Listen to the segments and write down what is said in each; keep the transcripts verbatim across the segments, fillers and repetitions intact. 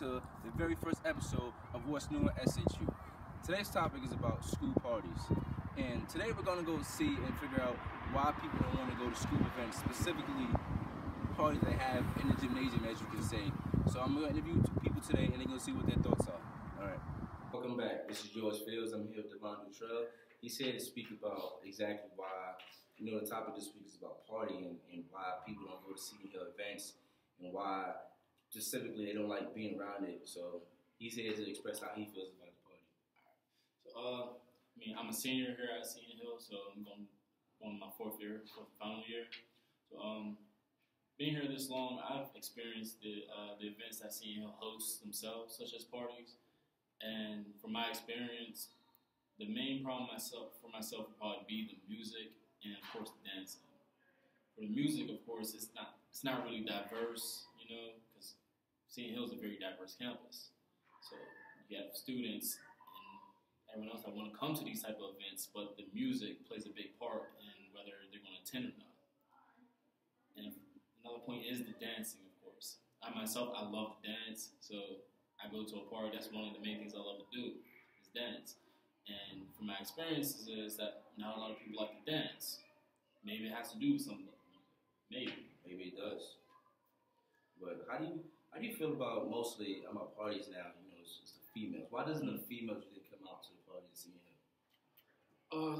to the very first episode of What's New at S H U. Today's topic is about school parties. And today we're going to go see and figure out why people don't want to go to school events, specifically parties they have in the gymnasium, as you can say. So I'm going to interview two people today and they're going to see what their thoughts are. All right. Welcome back. This is George Fields. I'm here with Devon Dutrell. He's here to speak about exactly why, you know, the topic this week is about partying and why people don't go to Seton Hill events and why specifically they don't like being around it. So he's here to express how he feels about the party. So, uh, I mean, I'm a senior here at Seton Hill, so I'm going on my fourth year, fourth final year. So, um, being here this long, I've experienced the uh, the events that Seton Hill hosts themselves, such as parties. And from my experience, the main problem myself for myself would probably be the music and, of course, the dancing. For the music, of course, it's not it's not really diverse, you know, because Seton Hill is a very diverse campus. So you have students and everyone else that want to come to these type of events, but the music plays a big part in whether they're going to attend or not. And another point is the dancing, of course. I myself, I love to dance, so I go to a party. That's one of the main things I love to do is dance. And from my experiences is that not a lot of people like to dance. Maybe it has to do with something. Maybe. Maybe it does. But how do you how do you feel about mostly about parties now? You know, it's, it's the females. Why doesn't the females really come out to the party to see him? Uh,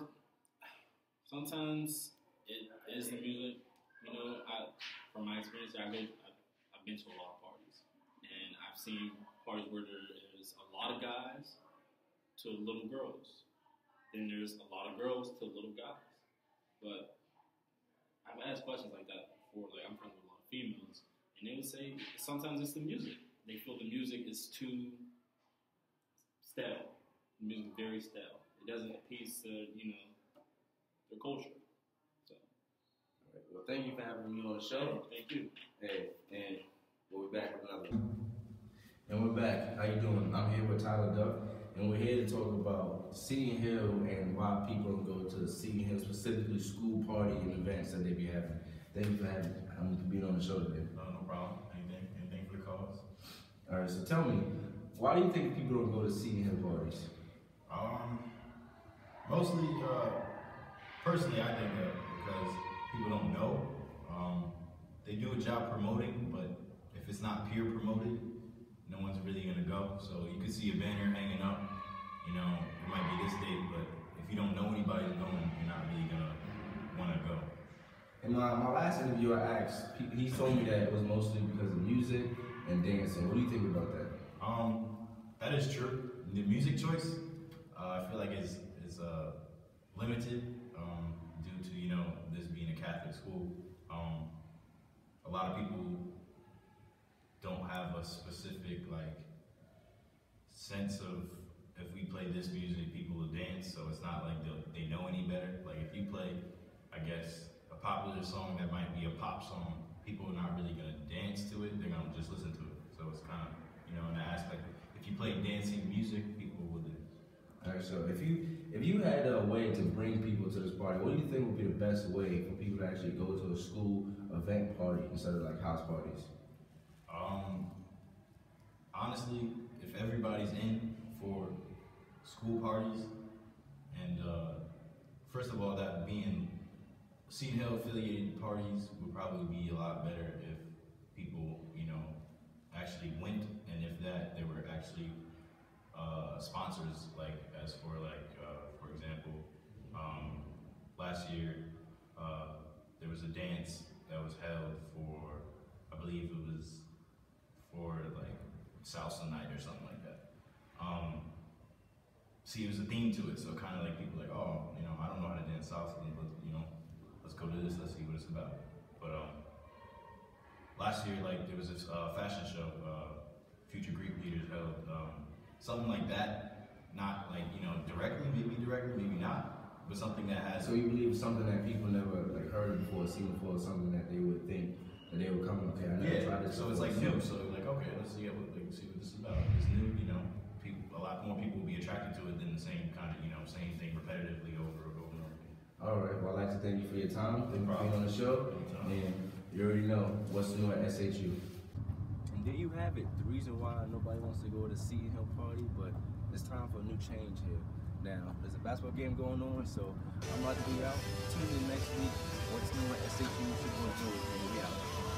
sometimes it is the music. You know, I from my experience, I've been I've, I've been to a lot of parties, and I've seen parties where there is a lot of guys to little girls. Then there's a lot of girls to little guys. But I've asked questions like that before. Like, I'm friends with a lot of females, and they would say sometimes it's the music. They feel the music is too stale. The music is very stale. It doesn't appease to, you know, their culture. So. All right. Well, thank you for having me on the show. Hey, thank you. Hey, and we'll be back with another one. And we're back. How you doing? I'm here with Tyler Duck, and we're here to talk about Seton Hill and why people don't go to Seton Hill, specifically school party and events that they be having. Thank you for having um, for being on the show today. No, no problem. Anything, anything for the cause. All right. So tell me, why do you think people don't go to Seton Hill parties? Um, mostly, uh, personally, I think that because people don't know. Um, they do a job promoting, but if it's not peer promoted, no one's really gonna go. So you could see a banner hanging up, you know, it might be this date, but if you don't know anybody going, you're not really gonna wanna go. In my, my last interview, I asked, he told me that it was mostly because of music and dancing. What do you think about that? Um, that is true. The music choice, uh, I feel like is is uh, limited um, due to, you know, this being a Catholic school. Um, a lot of people don't have a specific like sense of if we play this music, people will dance. So it's not like they know any better. Like if you play, I guess, a popular song that might be a pop song, people are not really gonna dance to it. They're gonna just listen to it. So it's kind of, you know, in that aspect. If you play dancing music, people will dance. All right. So if you if you had a way to bring people to this party, what do you think would be the best way for people to actually go to a school event party instead of like house parties? Um, honestly, if everybody's in for school parties, and uh, first of all, that being Seton Hill affiliated parties would probably be a lot better if people, you know, actually went, and if that, there were actually uh, sponsors, like as for like, uh, for example, um, last year uh, there was a dance that was held for, I believe it was for like salsa night or something like that. Um, see, it was a theme to it, so kind of like people like, oh, you know, I don't know how to dance salsa, but you know, let's go to this, let's see what it's about. But um, last year, like there was this uh, fashion show, uh, Future Greek Leaders held, um, something like that. Not like, you know, directly, maybe directly, maybe not, but something that has. So you believe something that people never like heard before, seen before, something that they would think that they would come, okay, I never yeah, tried this. So it's like new. So like, okay, let's see what like, see what this is about. It's new, you know. People, a lot more people will be attracted to it than the same kind of, you know, same thing repetitively over and over and over again. All right. Well, I'd like to thank you for your time. Thank you for being on the show. Anytime. And you already know what's new at S H U. there you have it. The reason why nobody wants to go to Seton Hill party, but it's time for a new change here. Now, there's a basketball game going on, so I'm about to be out. Tune in next week. What's new at S H U two point oh, and we out.